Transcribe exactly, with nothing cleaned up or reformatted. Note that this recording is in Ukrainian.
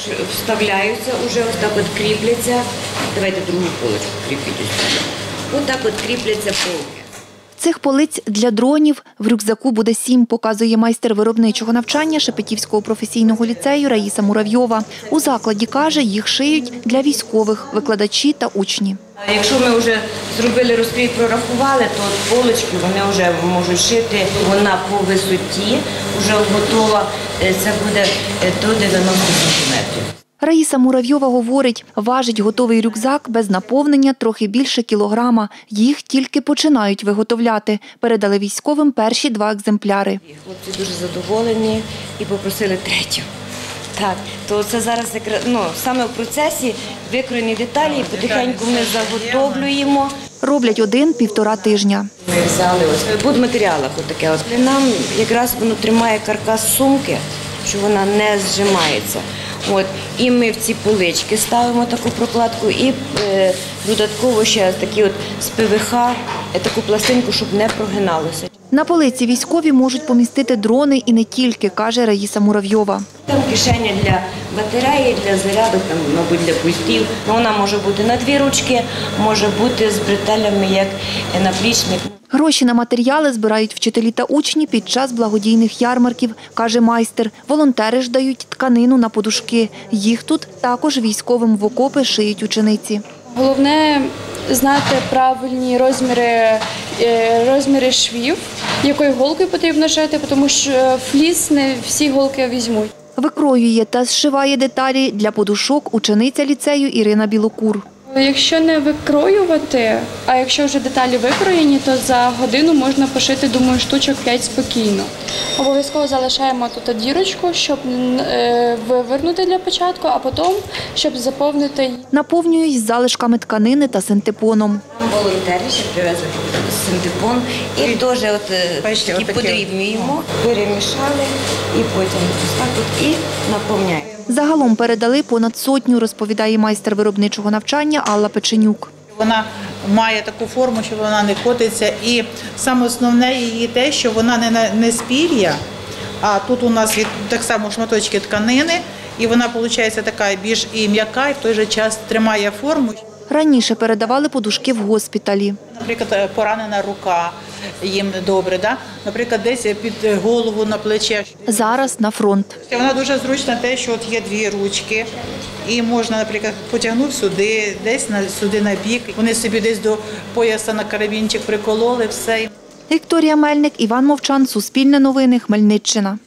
Вставляються, вже ось так от кріпляться. Давайте другу полочку кріпіть. Ось так от кріпляться полки. Цих полиць для дронів в рюкзаку буде сім, показує майстер виробничого навчання Шепетівського професійного ліцею Раїса Муравйова. У закладі, каже, їх шиють для військових, викладачі та учні. Якщо ми вже зробили розкрій, прорахували, то полочки вони вже можуть шити, вона по висоті вже готова, це буде до дев'яноста сантиметрів. Раїса Муравйова говорить, важить готовий рюкзак без наповнення трохи більше кілограма. Їх тільки починають виготовляти. Передали військовим перші два екземпляри. Хлопці дуже задоволені і попросили третю. Так, то це зараз ну, саме в процесі викроєні деталі, і потихеньку ми заготовлюємо. Роблять один-півтора тижня. Ми взяли ось в будматеріалах отаке. От. Нам якраз воно тримає каркас сумки, що вона не зжимається. От. І ми в ці полички ставимо таку прокладку і е, додатково ще такі от з пе ве ха, таку пластинку, щоб не прогиналося. На полиці військові можуть помістити дрони і не тільки, каже Раїса Муравйова. Там кишеня для батареї, для зарядок, там, мабуть, для пультів. Вона може бути на дві ручки, може бути з бретелями, як наплічник. Гроші на матеріали збирають вчителі та учні під час благодійних ярмарків, каже майстер. Волонтери ж дають тканину на подушки. Їх тут також військовим в окопи шиють учениці. Головне знати правильні розміри, розміри швів, якою голкою потрібно шити, тому що фліс не всі голки візьмуть. Викроює та зшиває деталі для подушок учениця ліцею Ірина Білокур. Якщо не викроювати, а якщо вже деталі викроєні, то за годину можна пошити, думаю, штучок п'ять спокійно. Обов'язково залишаємо тут дірочку, щоб вивернути для початку, а потім, щоб заповнити її. Наповнюють залишками тканини та синтепоном. Волонтери ще привезли синтепон і теж от, і подрібнюємо, перемішали і потім так от і наповняємо. Загалом передали понад сотню, розповідає майстер виробничого навчання Алла Печенюк. Вона має таку форму, що вона не котиться, і саме основне її те, що вона не, не спір'я, а тут у нас так само шматочки тканини, і вона виходить така більш і м'яка, і в той же час тримає форму. Раніше передавали подушки в госпіталі. Наприклад, поранена рука їм добре, да? Наприклад, десь під голову, на плече. Зараз на фронт. Вона дуже зручна те, що от є дві ручки, і можна, наприклад, потягнути сюди, десь на, сюди на бік. Вони собі десь до пояса на карабінчик прикололи, все. Вікторія Мельник, Іван Мовчан, Суспільне новини, Хмельниччина.